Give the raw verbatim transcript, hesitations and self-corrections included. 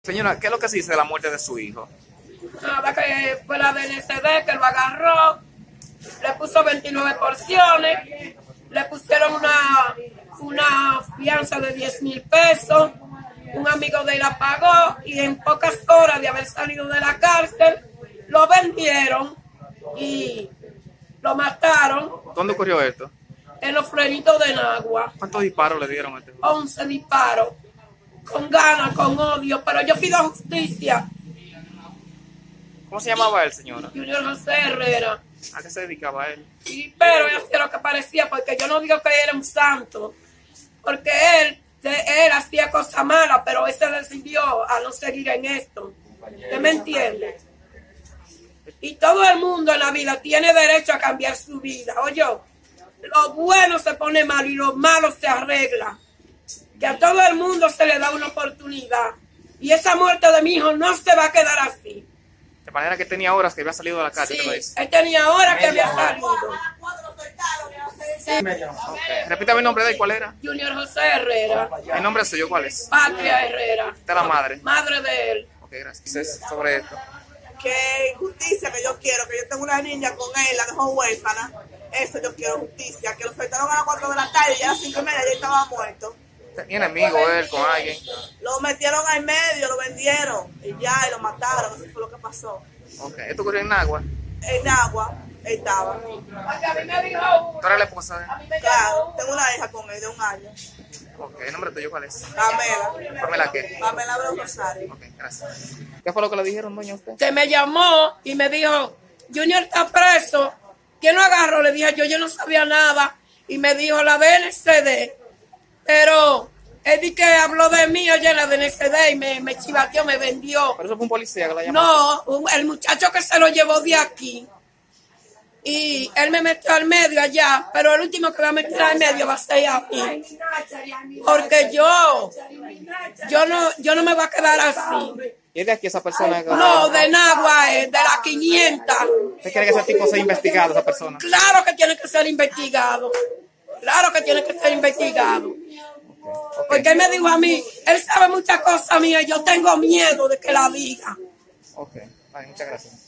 Señora, ¿qué es lo que se dice de la muerte de su hijo? Nada, que fue la D N C D que lo agarró, le puso veintinueve porciones, le pusieron una, una fianza de diez mil pesos, un amigo de él la pagó y en pocas horas de haber salido de la cárcel, lo vendieron y lo mataron. ¿Dónde ocurrió esto? En los Frenitos de Nagua. ¿Cuántos disparos le dieron a este joven? once disparos, con ganas, con odio, pero yo pido justicia. ¿Cómo se llamaba él, señora? Junior José Herrera. ¿A qué se dedicaba él? Y, pero yo sé lo que parecía, porque yo no digo que él era un santo, porque él, él hacía cosas malas, pero él se decidió a no seguir en esto. ¿Usted me entiende? Y todo el mundo en la vida tiene derecho a cambiar su vida. Oye, lo bueno se pone mal y lo malo se arregla. Que a todo el mundo se le da una oportunidad. Y esa muerte de mi hijo no se va a quedar así. De manera que tenía horas que había salido de la calle. Sí, él tenía horas que había salido. Sí. Okay. Repítame el nombre de él, ¿cuál era? Junior José Herrera. ¿El nombre suyo cuál es? Patria Herrera. ¿Usted es la madre? Madre de él. Ok, gracias. Sobre esto. Que justicia que yo quiero, que yo tengo una niña con él, la dejó huérfana. Eso yo quiero justicia. Que lo soltaron a las cuatro de la tarde y a las cinco y media ya estaba muerto. ¿Tenía enemigo él con alguien? Lo metieron al medio, lo vendieron y ya, y lo mataron. Eso fue lo que pasó. Ok, ¿esto ocurrió en Nagua? En agua, él estaba. ¿Tú eres la esposa de él? Claro, tengo una hija con él de un año. Ok, ¿el nombre tuyo cuál es? Pamela. ¿Pamela qué? Pamela Bravo Rosario. Ok, gracias. ¿Qué fue lo que le dijeron, doña, a usted? Que me llamó y me dijo, Junior está preso. ¿Quién lo agarró? Le dije yo, yo no sabía nada. Y me dijo la D N C D. Pero él di que habló de mí, oye, la D N C D y me, me chivateó, me vendió. ¿Pero eso fue un policía que la llamó? No, un- el muchacho que se lo llevó de aquí. Y él me metió al medio allá, pero el último que va a meter al medio va a ser a mí. Porque yo, yo no, yo no me voy a quedar así. ¿Y es de aquí esa persona? Que... No, de Nagua, es de la quinientas. ¿Usted quiere que ese tipo sea investigado, esa persona? Claro que tiene que ser investigado. Claro que tiene que ser investigado. Porque él me dijo a mí, él sabe muchas cosas mías, yo tengo miedo de que la diga. Ok, vale, muchas gracias.